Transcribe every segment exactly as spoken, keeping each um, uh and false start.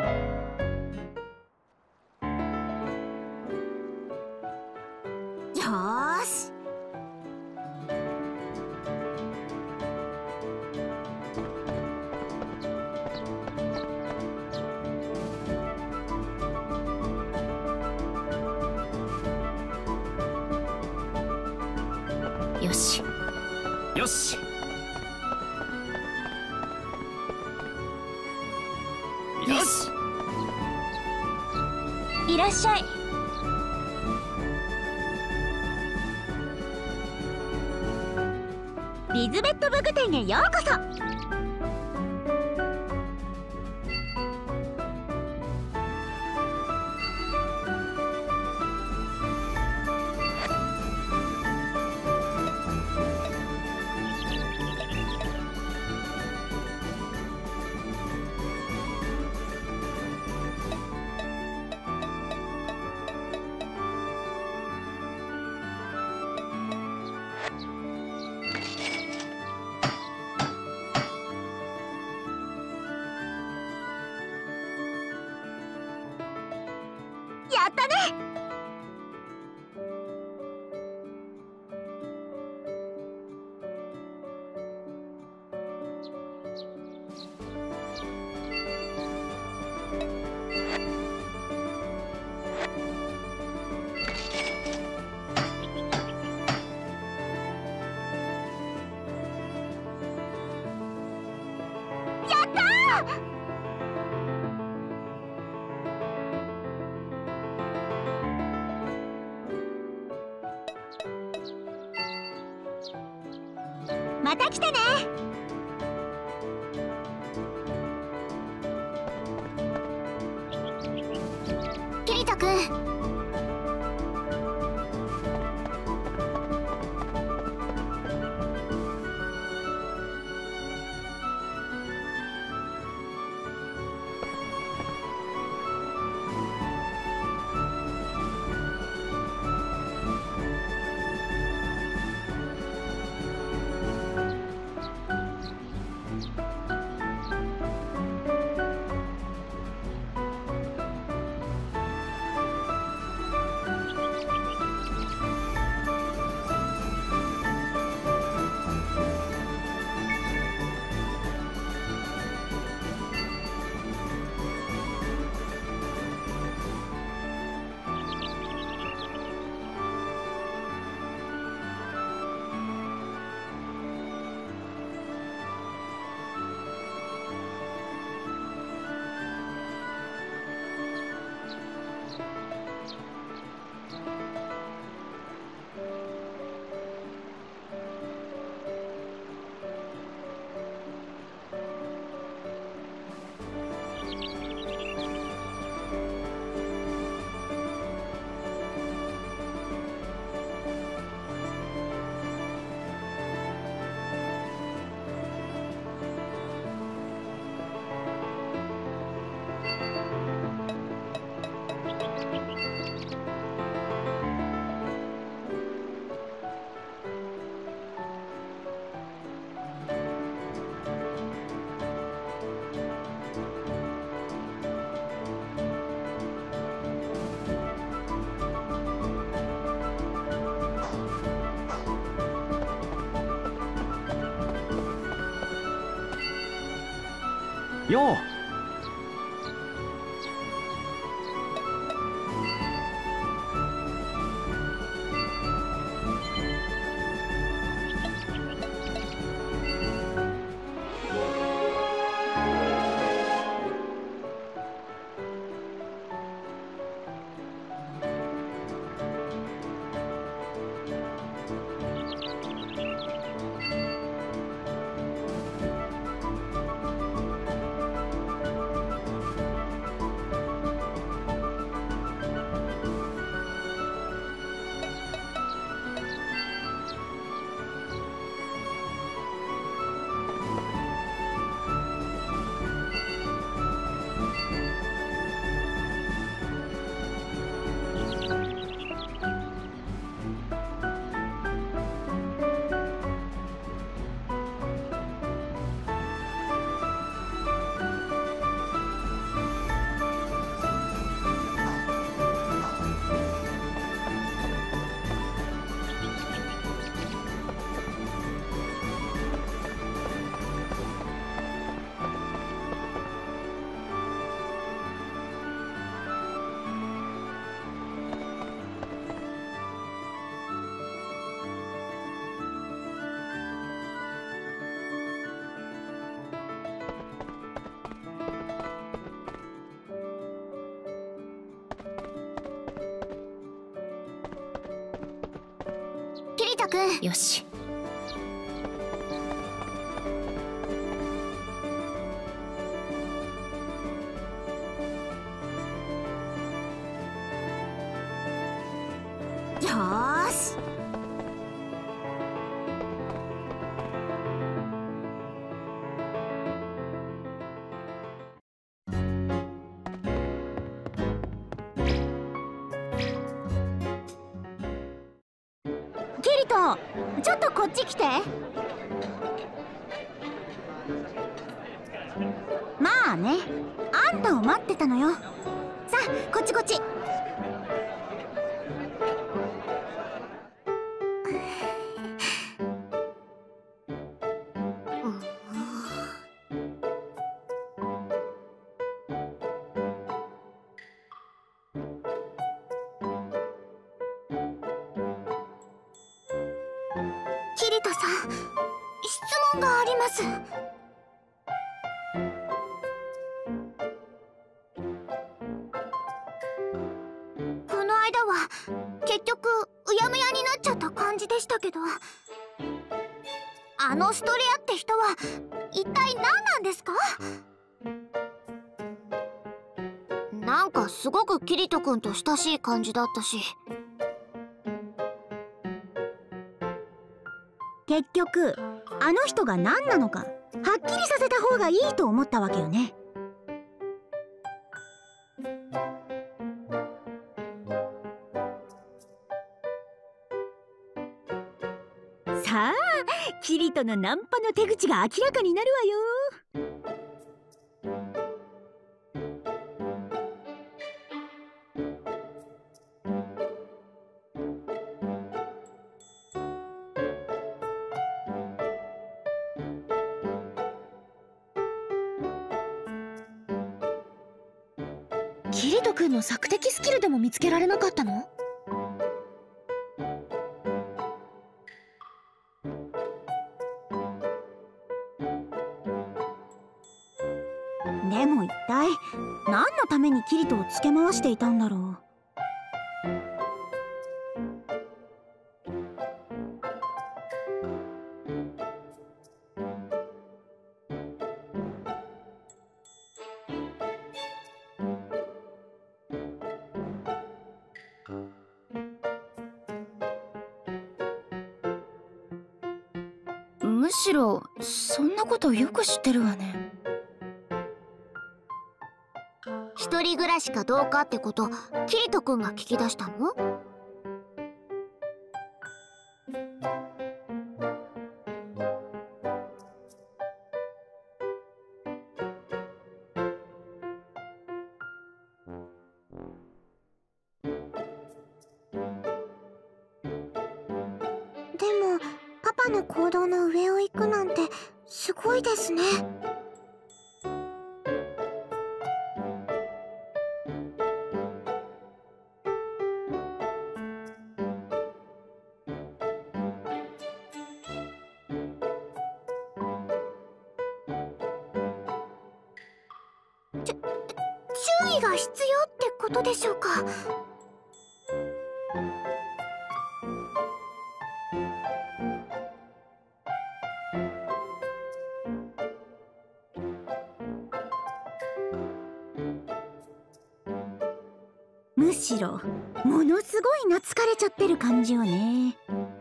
よーし。よしよし。よし。 いらっしゃい。リズベット武具店へようこそ。やったね。やったー。また来てね。ケイトくん。 よう。 くん。 よし。 よーし。キリト、ちょっとこっち来て。まあね、あんたを待ってたのよ。さあ、こっちこっち。キリトさん、質問があります。この間は結局うやむやになっちゃった感じでしたけど、あのストレアって人は一体何なんですか？なんかすごくキリト君と親しい感じだったし。結局あの人が何なのかはっきりさせた方がいいと思ったわけよね。さあ、キリトのナンパの手口が明らかになるわよ。 キリト君の索敵スキルでも見つけられなかったの？ でも一体何のためにキリトをつけ回していたんだろう。 むしろそんなことよく知ってるわね。 一人暮らしかどうかってことキリト君が聞き出したの？でもパパの行動の上を行くなんてすごいですね。ちゅ注意が必要ってことでしょうか？むしろものすごい懐かれちゃってる感じよね。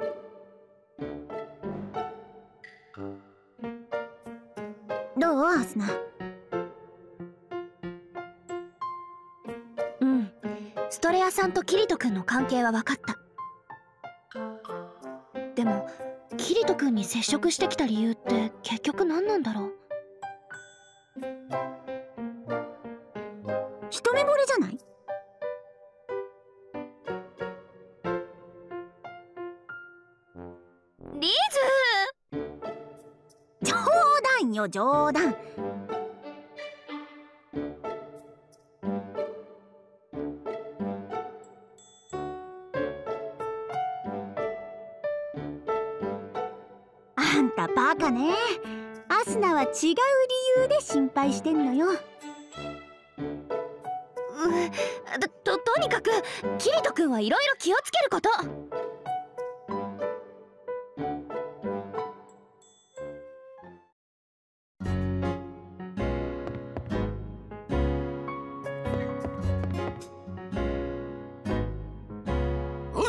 どうアスナ？ うん、ストレアさんとキリト君の関係は分かった。でもキリト君に接触してきた理由って結局何なんだろう？ 一目惚れじゃない？ リーズ！ 冗談よ冗談。あんたバカね。アスナは違う理由で心配してんのよ。 と, と, とにかくキリト君はいろいろ気をつけること。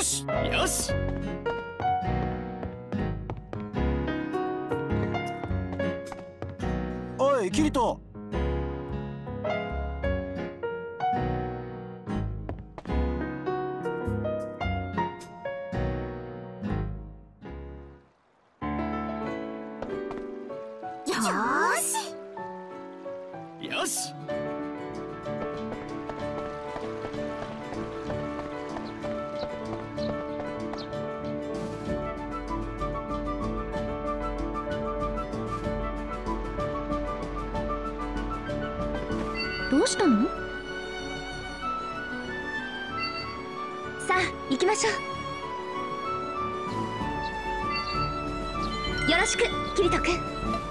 よしよし。 おいキリト。 よーし。 よし。 どうしたの？さあ行きましょう。よろしくキリト君。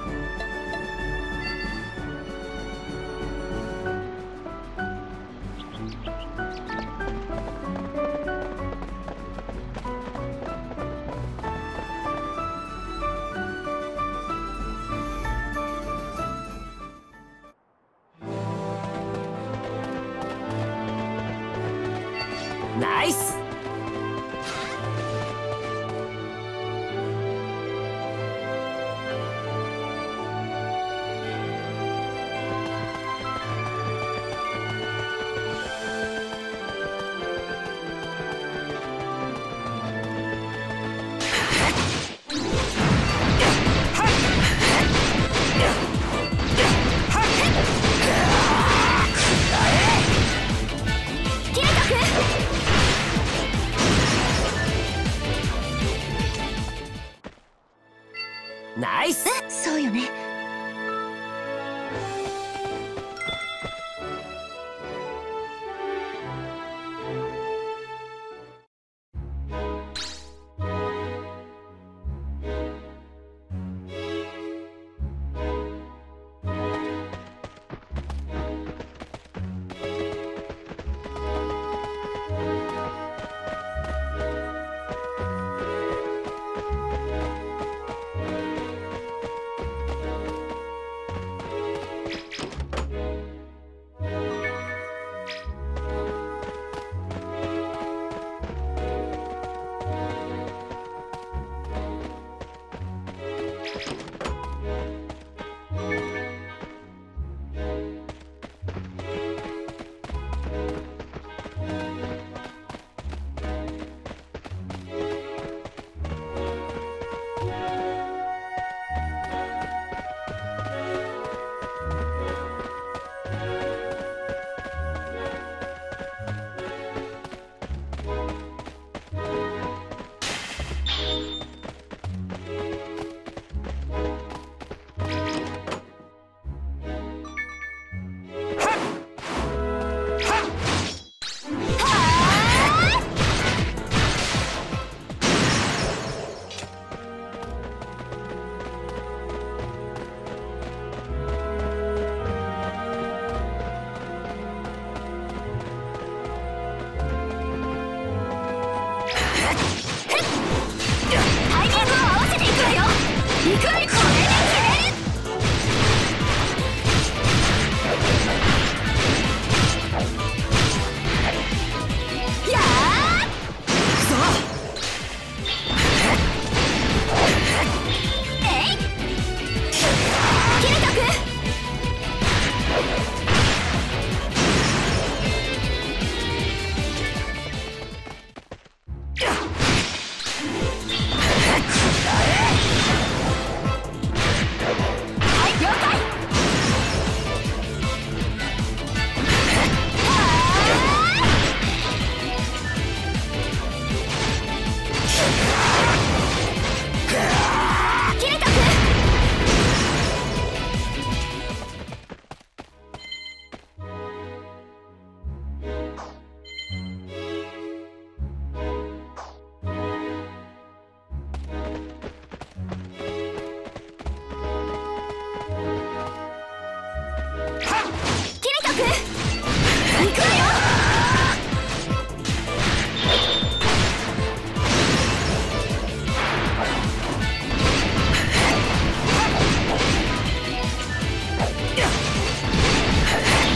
ナイス。ナイス。 そうよね。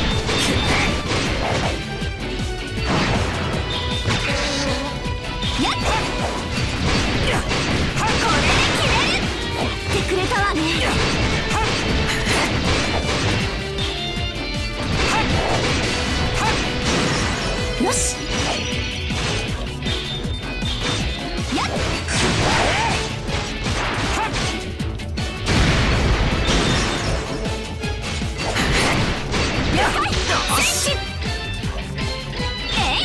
よよしやっ了解スイッチえい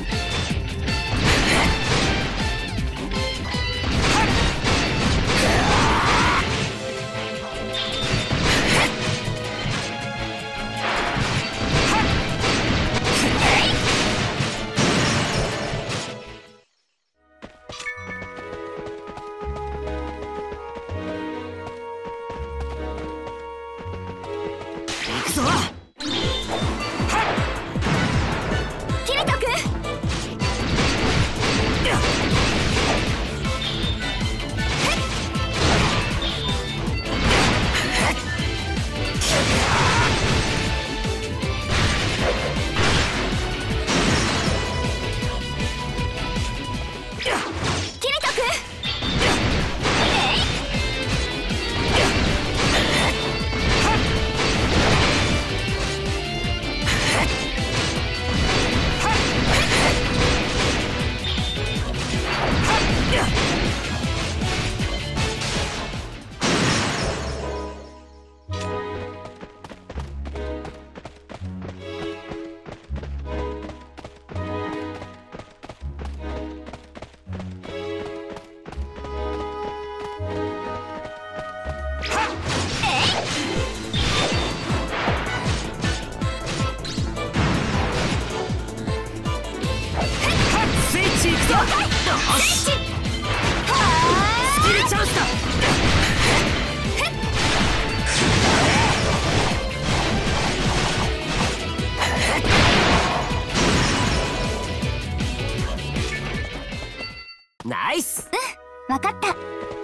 ナイス。 うん、わかった。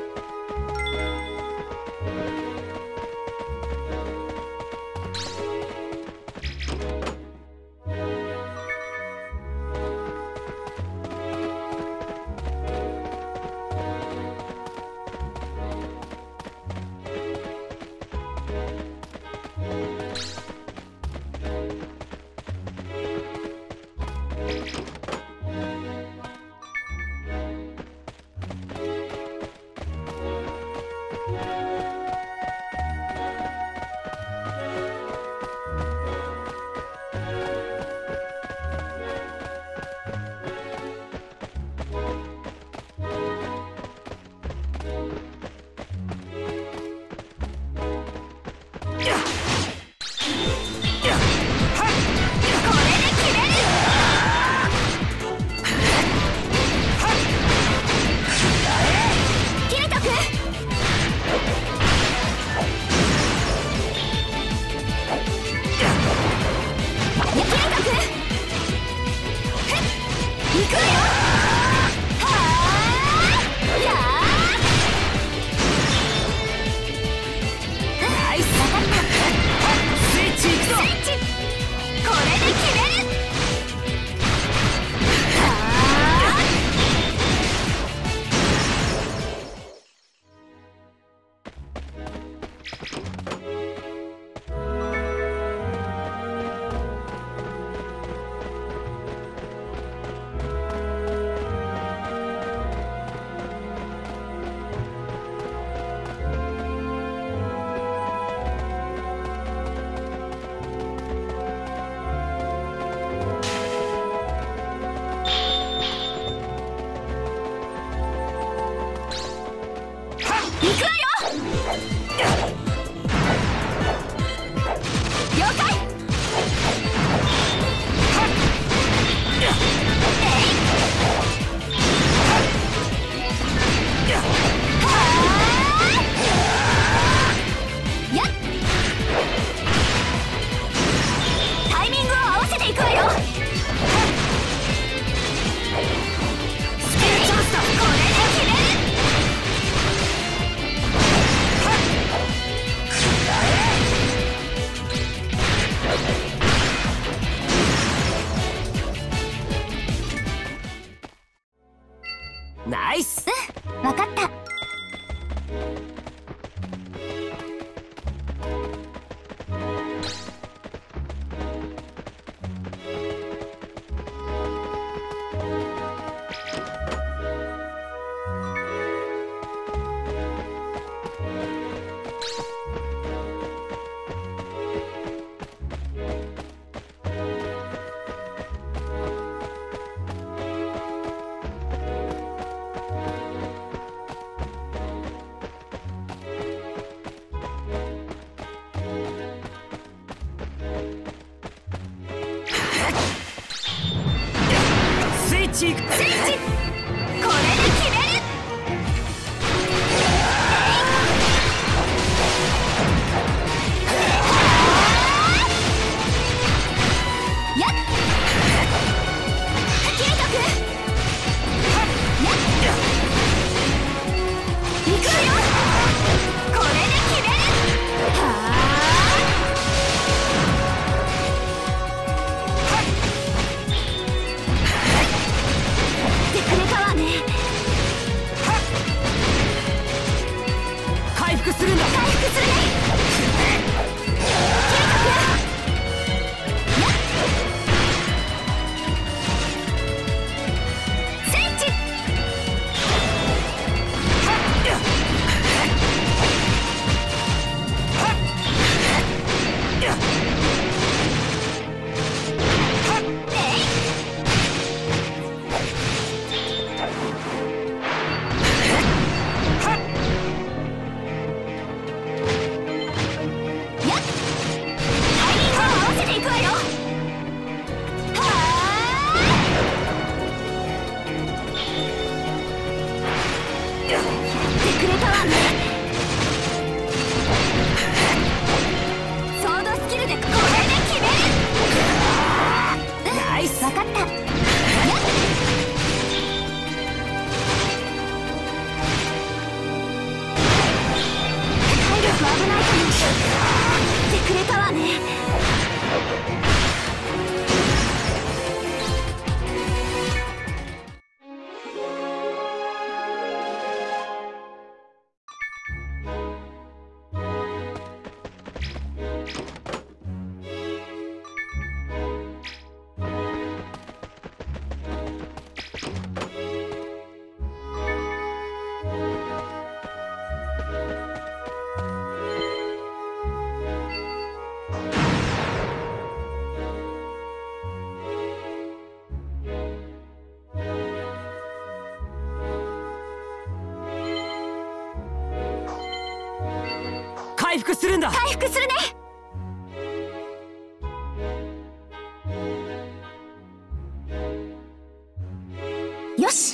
ナイス。 うん、わかった。 ッチいく。 スイッチ、これで決める。やっキリト君、やっ行くわよ。これで決める。はあってくれたわね。 回復するんだ。 回復するね。スイッチ、 回復するんだ。 回復するね。よし。